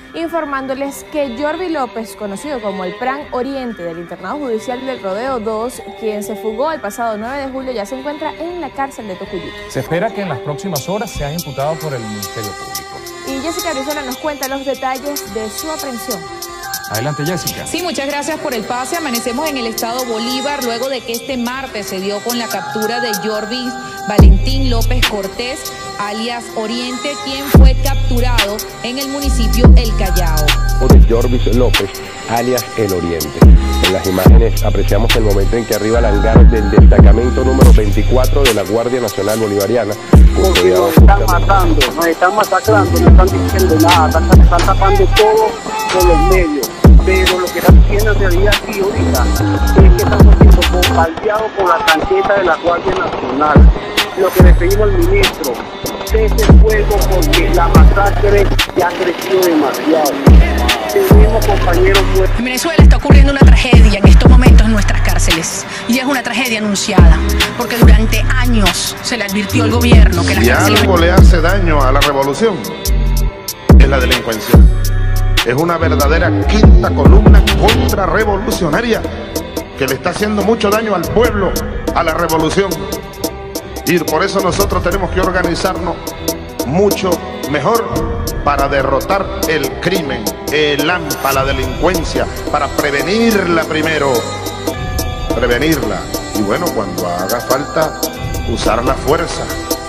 informándoles que Jorvi López, conocido como el Plan Oriente del Internado Judicial del Rodeo 2, quien se fugó el pasado 9 de julio, ya se encuentra en la cárcel de Tocuyito. Se espera que en las próximas horas sea imputado por el Ministerio Público. Y Jessica Brizuela nos cuenta los detalles de su aprehensión. Adelante, Jessica. Sí, muchas gracias por el pase. Amanecemos en el estado Bolívar luego de que este martes se dio con la captura de Jorvi Valentín López Cortés, alias Oriente, quien fue capturado en el municipio El Callao. De Jorvi López, alias El Oriente. En las imágenes apreciamos el momento en que arriba el hangar del destacamento número 24 de la Guardia Nacional Bolivariana. Porque nos están matando, nos están masacrando, no están diciendo nada, están tapando todo con los medios. Pero lo que están haciendo en realidad aquí ahorita es que estamos siendo bombardeados por la tanqueta de la Guardia Nacional. Lo que le pedimos al ministro, cese el fuego porque la masacre ya ha crecido demasiado. Tenemos compañeros muertos. En Venezuela está ocurriendo una tragedia en estos momentos en nuestras cárceles. Y es una tragedia anunciada, porque durante años se le advirtió al gobierno que las cárceles... Si algo le hace daño a la revolución, es la delincuencia. Es una verdadera quinta columna contrarrevolucionaria que le está haciendo mucho daño al pueblo, a la revolución. Y por eso nosotros tenemos que organizarnos mucho mejor para derrotar el crimen, el AMPA, la delincuencia, para prevenirla primero, prevenirla. Y bueno, cuando haga falta, usar la fuerza.